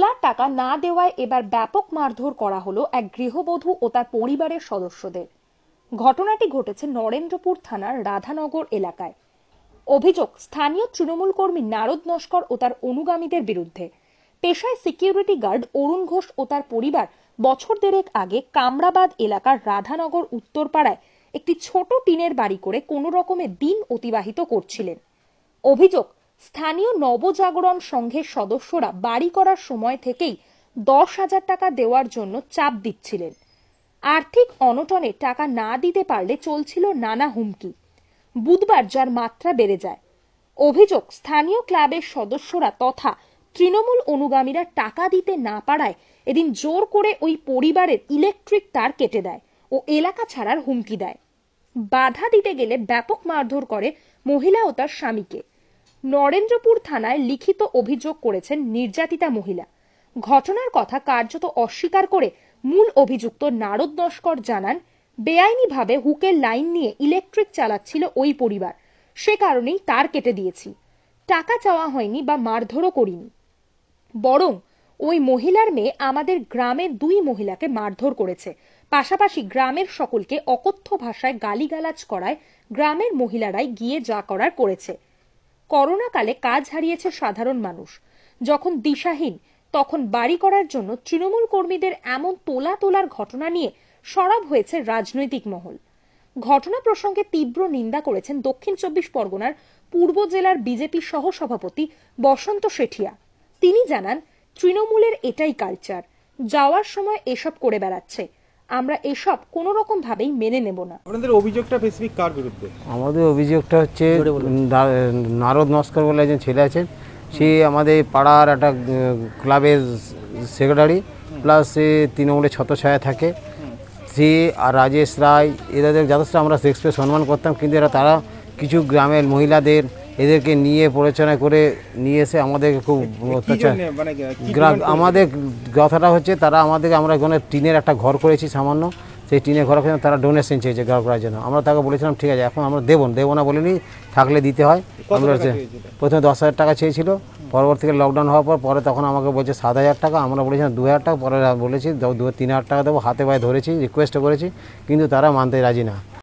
তোলা টাকা না দেওয়ায় এবার ব্যাপক মারধর করা হলো এক গৃহবধূ ও তার পরিবারের সদস্যদের। ঘটনাটি ঘটেছে নরেন্দ্রপুর থানার রাধানগর এলাকায়। অভিযোগ, স্থানীয় তৃণমূল কর্মী নারদ নস্কর ও তার অনুগামীদের বিরুদ্ধে। পেশায় সিকিউরিটি গার্ড অরুণ ঘোষ ও তার পরিবার বছর দেড়েক আগে কামরাবাদ এলাকার রাধানগর উত্তরপাড়ায় একটি ছোট টিনের বাড়ি করে কোনো রকমে দিন অতিবাহিত করছিলেন। অভিযোগ, স্থানীয় নবজাগরণ সংঘের সদস্যরা বাড়ি করার সময় থেকেই 10,000 টাকা দেওয়ার জন্য চাপ দিচ্ছিলেন। আর্থিক অনটনে টাকা না দিতে পারলে চলছিল নানা হুমকি। বুধবার যার মাত্রা বেড়ে যায়। অভিযোগ, স্থানীয় ক্লাবের সদস্যরা তথা তৃণমূল অনুগামীরা টাকা দিতে না পারায় এদিন জোর করে ওই পরিবারের ইলেকট্রিক তার কেটে দেয় ও এলাকা ছাড়ার হুমকি দেয়। বাধা দিতে গেলে ব্যাপক মারধর করে মহিলা ও তার স্বামীকে। নরেন্দ্রপুর থানায় লিখিত অভিযোগ করেছেন নির্যাতিতা মহিলা। ঘটনার কথা কার্যত অস্বীকার করে মূল অভিযুক্ত নারদ নস্কর জানান, বেআইনিভাবে হুকের লাইন নিয়ে ইলেকট্রিক চালাচ্ছিল ওই পরিবার, সে কারণেই তার কেটে দিয়েছি। টাকা চাওয়া হয়নি বা মারধরও করিনি, বরং ওই মহিলার মেয়ে আমাদের গ্রামের 2 মহিলাকে মারধর করেছে। পাশাপাশি গ্রামের সকলকে অকথ্য ভাষায় গালিগালাজ করায় গ্রামের মহিলারাই গিয়ে যা করার করেছে। করোনাকালে কাজ হারিয়েছে সাধারণ মানুষ, যখন দিশাহীন তখন বাড়ি করার জন্য তৃণমূল কর্মীদের এমন তোলার ঘটনা নিয়ে সরব হয়েছে রাজনৈতিক মহল। ঘটনা প্রসঙ্গে তীব্র নিন্দা করেছেন দক্ষিণ 24 পরগনার পূর্ব জেলার বিজেপি সহসভাপতি বসন্ত শেঠিয়া। তিনি জানান, তৃণমূলের এটাই কালচার, যাওয়ার সময় এসব করে বেড়াচ্ছে, আমরা এসব কোনো রকম ভাবেই মেনে নেব না। আপনাদের অভিযোগটা স্পেসিফিক কার বিরুদ্ধে? আমাদের অভিযোগটা হচ্ছে নারদ নস্কর বলে একজন ছেলে আছেন, সে আমাদের পাড়ার একটা ক্লাবের সেক্রেটারি, প্লাস সে তৃণমূলের ছত্রছায়া থাকে। সে আর রাজেশ রায় এদের যথেষ্ট আমরা এক্সপ্রেস সম্মান করতাম, কিন্তু তারা কিছু গ্রামের মহিলাদের এদেরকে নিয়ে পরিচালনা করে নিয়ে এসে আমাদেরকে খুব অত্যাচার। আমাদের কথাটা হচ্ছে, তারা আমাদেরকে, আমরা ওখানে টিনের একটা ঘর করেছি সামান্য, সেই টিনের ঘর করে তারা ডোনেশন চেয়েছে ঘর করার জন্য। আমরা তাকে বলেছিলাম ঠিক আছে, এখন আমরা দেবো না বলিনি, থাকলে দিতে হয়। আমরা প্রথমে 10,000 টাকা চেয়েছিল, পরবর্তীতে লকডাউন হওয়ার পরে তখন আমাকে বলছে 7,000 টাকা, আমরা বলেছিলাম 2,000 টাকা, পরে বলেছি 3,000 টাকা দেবো, হাতে পায়ে ধরেছি, রিকোয়েস্ট করেছি, কিন্তু তারা মানতে রাজি না।